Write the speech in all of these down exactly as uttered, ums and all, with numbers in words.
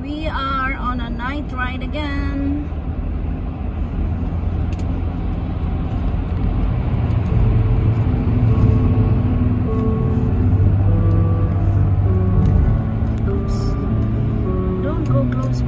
We are on a night ride again. Oops. Don't go close.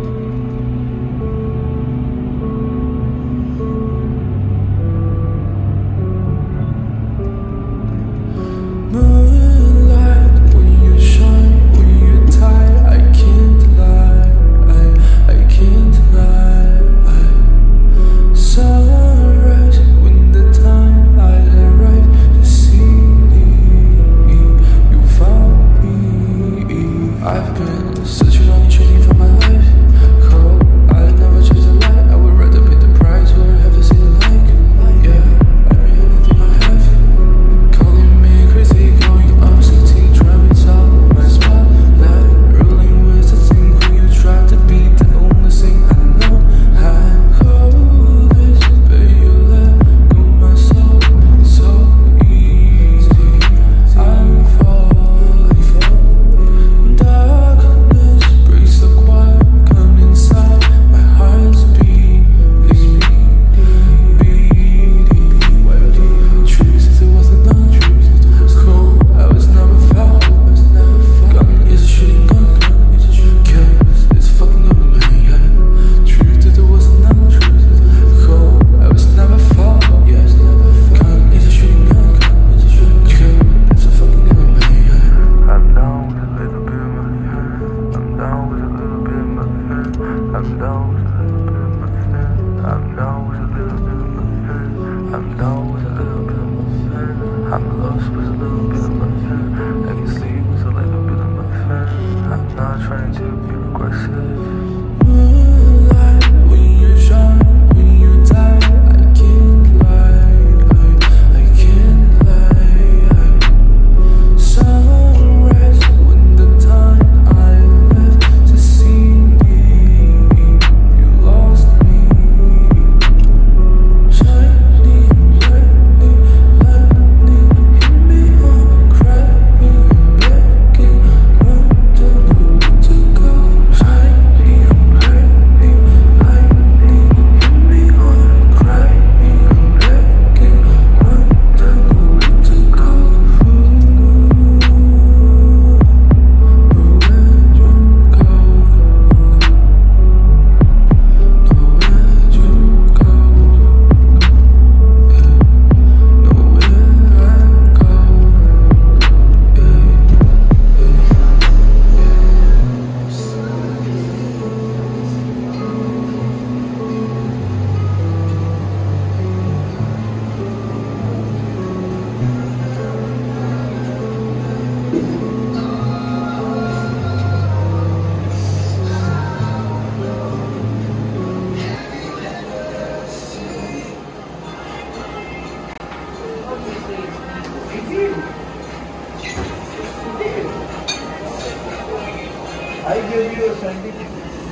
I gave you a certificate.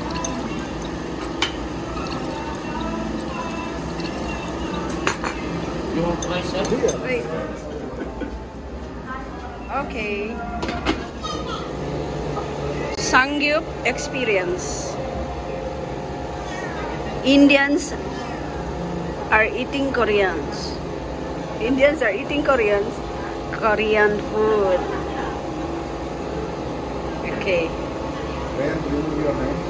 You want to try, sir? Wait. Okay. Sangyup experience. Indians are eating Koreans. Indians are eating Koreans. Korean food. Okay. Then remove your hands.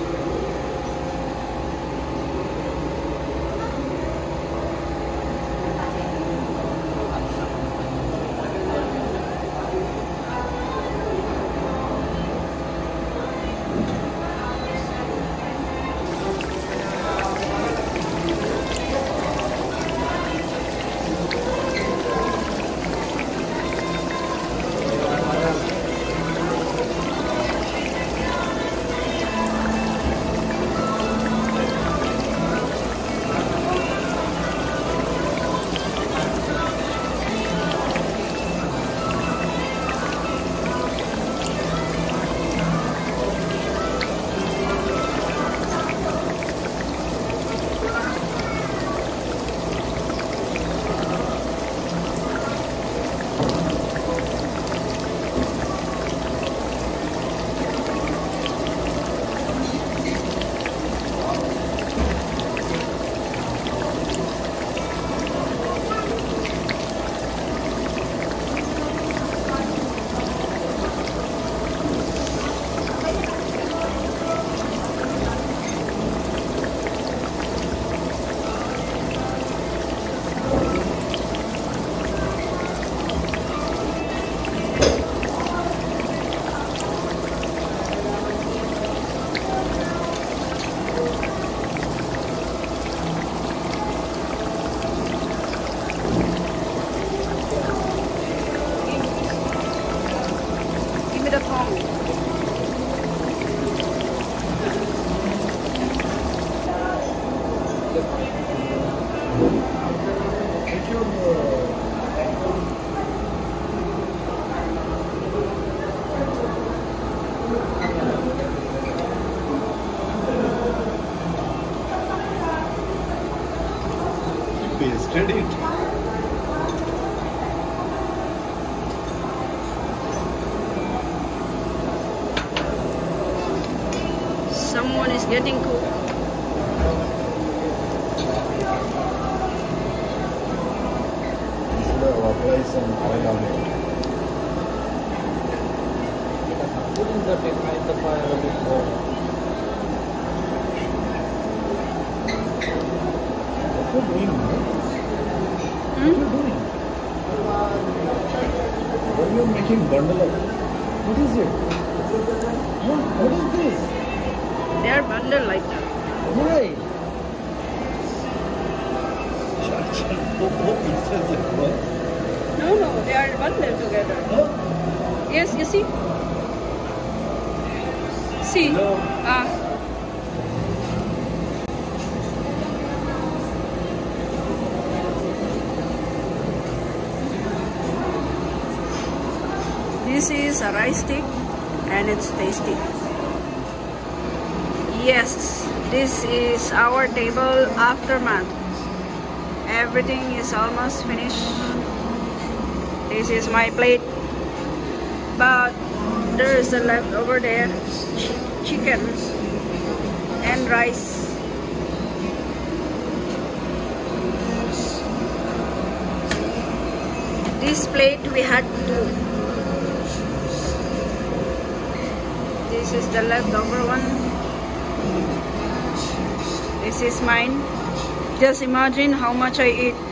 Pasted it. Someone is getting cooked. Should have applied some oil on it. Putting the behind the fire a bit more. What are you doing? What are you doing? Why are you making bundle of? What is it? Huh? What is this? They are bundled like that. Why? Four pieces at once. No, no, they are bundled together. Huh? Yes, you see? See? No. Ah. This is a rice stick and it's tasty. Yes, this is our table aftermath. Everything is almost finished. This is my plate. But there is a left over there. Ch chicken and rice. This plate we had two. This is the leftover one. This is mine. Just imagine how much I eat.